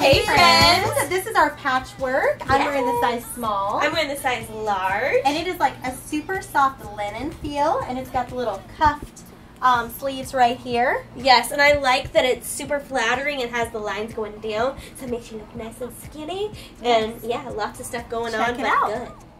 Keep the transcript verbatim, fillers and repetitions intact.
Hey, hey friends. friends! This is our patchwork. I'm yes. wearing the size small. I'm wearing the size large. And it is like a super soft linen feel, and it's got the little cuffed um, sleeves right here. Yes, and I like that it's super flattering and has the lines going down, so it makes you look nice and skinny. Yes. And yeah, lots of stuff going Check on, it but out. good.